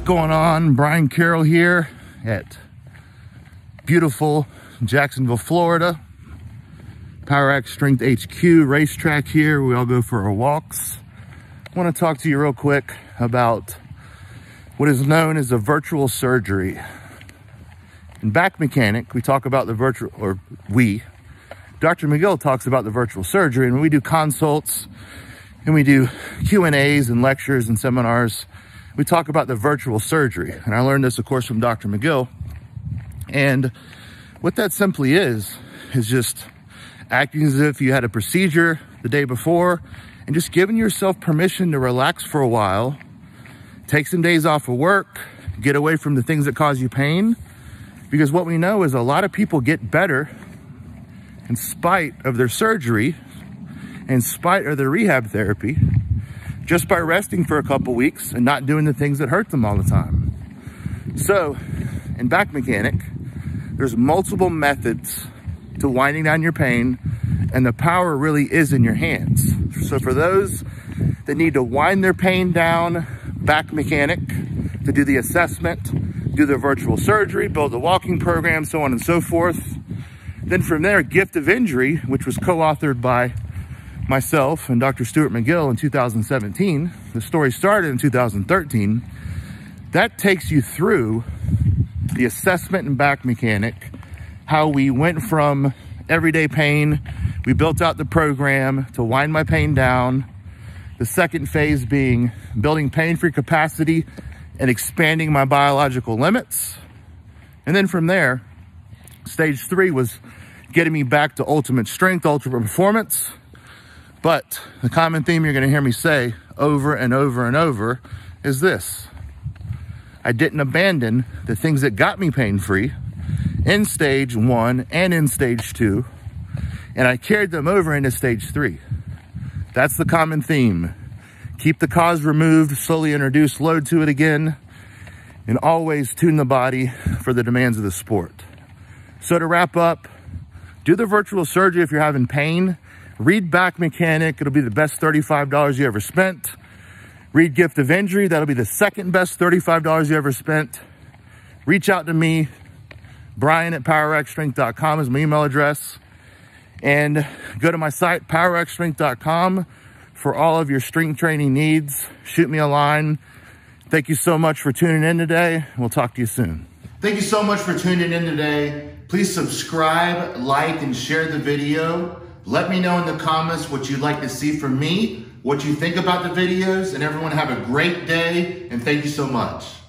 going on? Brian Carroll here at beautiful Jacksonville, Florida. PowerX Strength HQ racetrack here. We all go for our walks. I want to talk to you real quick about what is known as a virtual surgery. In Back Mechanic, we talk about the virtual, or Dr. McGill talks about the virtual surgery, and when we do consults and we do Q&As and lectures and seminars, we talk about the virtual surgery. And I learned this, of course, from Dr. McGill. And what that simply is just acting as if you had a procedure the day before and just giving yourself permission to relax for a while, take some days off of work, get away from the things that cause you pain. Because what we know is a lot of people get better in spite of their surgery, in spite of their rehab therapy, just by resting for a couple weeks and not doing the things that hurt them all the time. So, in Back Mechanic, there's multiple methods to winding down your pain, and the power really is in your hands. So for those that need to wind their pain down, Back Mechanic, to do the assessment, do the virtual surgery, build the walking program, so on and so forth. Then from there, Gift of Injury, which was co-authored by myself and Dr. Stuart McGill in 2017. The story started in 2013. That takes you through the assessment in Back Mechanic, how we went from everyday pain, we built out the program to wind my pain down. The second phase being building pain-free capacity and expanding my biological limits. And then from there, stage 3 was getting me back to ultimate strength, ultimate performance. But the common theme you're going to hear me say over and over and over is this: I didn't abandon the things that got me pain-free in stage 1 and in stage 2, and I carried them over into stage 3. That's the common theme. Keep the cause removed, slowly introduce load to it again, and always tune the body for the demands of the sport. So to wrap up, do the virtual surgery if you're having pain. Read Back Mechanic. It'll be the best $35 you ever spent. Read Gift of Injury. That'll be the second best $35 you ever spent. Reach out to me. Brian at PowerXStrength.com is my email address. And go to my site, PowerXStrength.com, for all of your strength training needs. Shoot me a line. Thank you so much for tuning in today. We'll talk to you soon. Thank you so much for tuning in today. Please subscribe, like, and share the video. Let me know in the comments what you'd like to see from me, what you think about the videos, and everyone have a great day, and thank you so much.